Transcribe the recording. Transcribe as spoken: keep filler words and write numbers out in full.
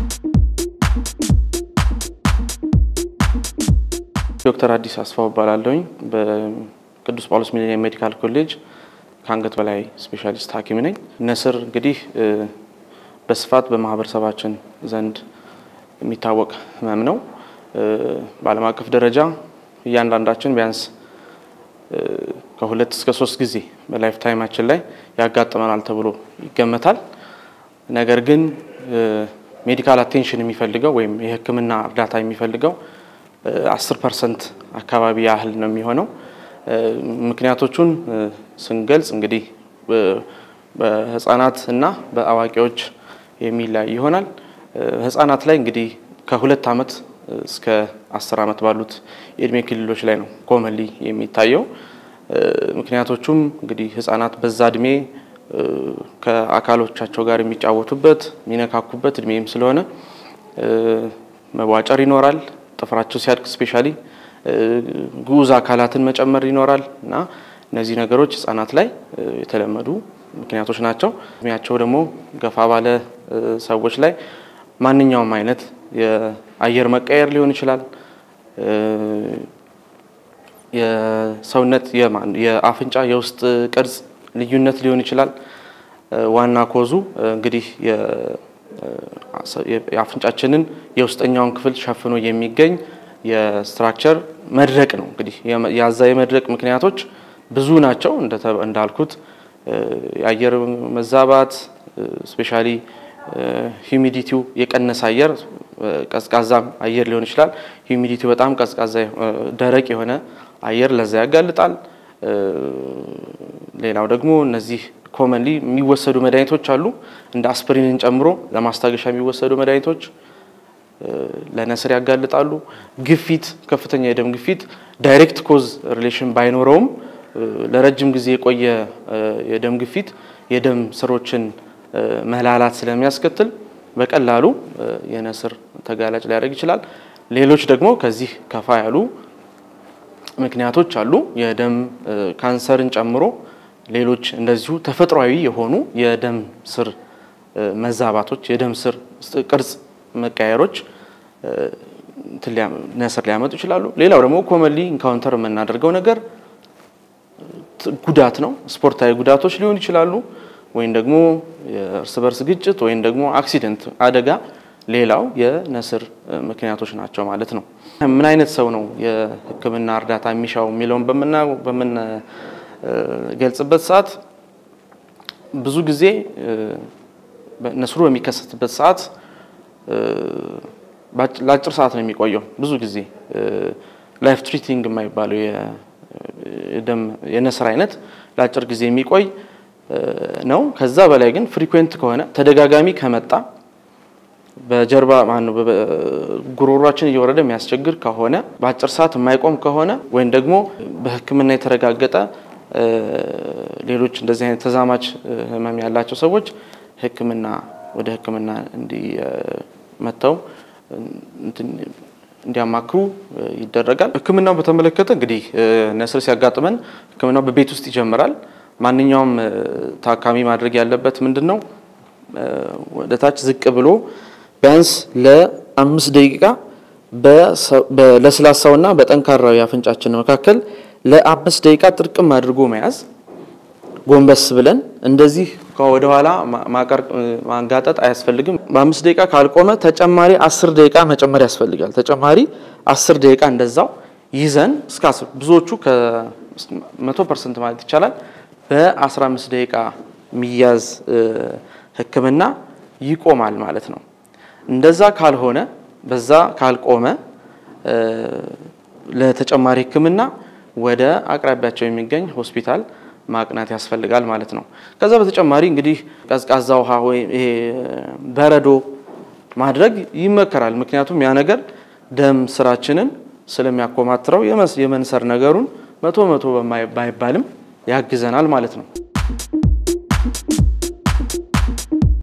ዶክተር አዲስ አስፋው ባላለኝ በቅዱስ ጳውሎስ ሚሊኒየም ሜዲካል ኮሌጅ ካንገት በላይ ስፔሻሊስት ሐኪም ነኝ። ነስር እንግዲህ በስፋት በማህበረሰባችን ዘንድ የሚታወቅ ህመም ነው። በዓለም አቀፍ ደረጃ እያንዳንዳችን ቢያንስ ከሁለት እስከ ሶስት ጊዜ በላይፍ ታይማችን ላይ ያጋጥመናል ተብሎ ይገመታል። ነገር ግን ሜዲካል አቴንሽን የሚፈልገው ወይም የህክምና እርዳታ የሚፈልገው አስር ፐርሰንት አካባቢ ያህል ነው የሚሆነው። ምክንያቶቹን ስንገልጽ እንግዲህ በህፃናትና በአዋቂዎች የሚላይ ይሆናል። ህፃናት ላይ እንግዲህ ከሁለት አመት እስከ አስር አመት ባሉት የእድሜ ክልሎች ላይ ነው ኮመንሊ የሚታየው። ምክንያቶቹም እንግዲህ ህፃናት በዛ እድሜ ከአካሎቻቸው ጋር የሚጫወቱበት ሚነካኩበት እድሜም ስለሆነ መዋጨር ይኖራል። ጥፍራቸው ሲያድግ ስፔሻሊ ጉዝ አካላትን መጨመር ይኖራል እና እነዚህ ነገሮች ህፃናት ላይ የተለመዱ ምክንያቶች ናቸው። እድሜያቸው ደግሞ ገፋ ባለ ሰዎች ላይ ማንኛውም አይነት የአየር መቀየር ሊሆን ይችላል። የሰውነት የአፍንጫ የውስጥ ቅርጽ ልዩነት ሊሆን ይችላል። ዋና ኮዙ እንግዲህ የአፍንጫችንን የውስጠኛውን ክፍል ሸፍኖ የሚገኝ የስትራክቸር መድረቅ ነው። እንግዲህ ያዛ የመድረቅ ምክንያቶች ብዙ ናቸው እንዳልኩት የአየር መዛባት ስፔሻሊ ሂዩሚዲቲው የቀነሰ አየር ቀዝቃዛም አየር ሊሆን ይችላል። ሂዩሚዲቲው በጣም ቀዝቃዛ ደረቅ የሆነ አየር ለዛ ያጋልጣል። ሌላው ደግሞ እነዚህ ኮመንሊ የሚወሰዱ መድኃኒቶች አሉ እንደ አስፕሪንን ጨምሮ ለማስታገሻ የሚወሰዱ መድኃኒቶች ለነስር ያጋልጣሉ። ግፊት ከፍተኛ የደም ግፊት ዳይሬክት ኮዝ ሪሌሽን ባይኖረውም ለረጅም ጊዜ የቆየ የደም ግፊት የደም ስሮችን መላላት ስለሚያስከትል በቀላሉ የነስር ተጋላጭ ሊያደርግ ይችላል። ሌሎች ደግሞ ከዚህ ከፋ ያሉ ምክንያቶች አሉ የደም ካንሰርን ጨምሮ ሌሎች እንደዚሁ ተፈጥሯዊ የሆኑ የደም ስር መዛባቶች የደም ስር ቅርጽ መቀየሮች ነስር ሊያመጡ ይችላሉ። ሌላው ደግሞ ኮመንሊ ኢንካውንተር የምናደርገው ነገር ጉዳት ነው። ስፖርታዊ ጉዳቶች ሊሆን ይችላሉ ወይም ደግሞ የእርስ በርስ ግጭት ወይም ደግሞ አክሲደንት አደጋ ሌላው የነስር ምክንያቶች ናቸው ማለት ነው። ምን አይነት ሰው ነው የህክምና እርዳታ የሚሻው የሚለውን በመና በመን ገልጽበት ሰዓት ብዙ ጊዜ ነስሩ በሚከሰትበት ሰዓት ለአጭር ሰዓት ነው የሚቆየው። ብዙ ጊዜ ላይፍ ትሪቲንግ የማይባለው የደም የነስር አይነት ለአጭር ጊዜ የሚቆይ ነው። ከዛ በላይ ግን ፍሪኩዌንት ከሆነ ተደጋጋሚ ከመጣ በጀርባ ማን ጉሮሮአችን እየወረደ የሚያስቸግር ከሆነ በአጭር ሰዓት የማይቆም ከሆነ ወይም ደግሞ በህክምና የተረጋገጠ ሌሎች እንደዚህ አይነት ተዛማች ህመም ያላቸው ሰዎች ህክምና ወደ ህክምና እንዲ መተው እንዲያማክሩ ይደረጋል። ህክምናው በተመለከተ እንግዲህ ነስር ሲያጋጥመን ህክምናው በቤት ውስጥ ይጀምራል። ማንኛውም ታካሚ ማድረግ ያለበት ምንድነው ወደታች ዝቅ ብሎ ቢያንስ ለአምስት ደቂቃ በለስላሳውና በጠንካራው ያፍንጫችን መካከል ለአምስት ደቂቃ ጥርቅም አድርጎ መያዝ ጎንበስ ብለን እንደዚህ ከወደ ኋላ ማቀር ማንጋጠጥ አያስፈልግም። በአምስት ደቂቃ ካልቆመ ተጨማሪ አስር ደቂቃ መጨመር ያስፈልጋል። ተጨማሪ አስር ደቂቃ እንደዛው ይዘን እስከ ብዙዎቹ ከ100 ፐርሰንት ማለት ይቻላል በ15 ደቂቃ ሚያዝ ህክምና ይቆማል ማለት ነው። እንደዛ ካልሆነ በዛ ካልቆመ ለተጨማሪ ህክምና ወደ አቅራቢያቸው የሚገኝ ሆስፒታል ማቅናት ያስፈልጋል ማለት ነው። ከዛ በተጨማሪ እንግዲህ ቀዝቃዛ ውሃ ወይ ይሄ በረዶ ማድረግ ይመከራል። ምክንያቱም ያ ነገር ደም ስራችንን ስለሚያኮማትረው የመንሰር ነገሩን መቶ መቶ ባይባልም ያግዘናል ማለት ነው።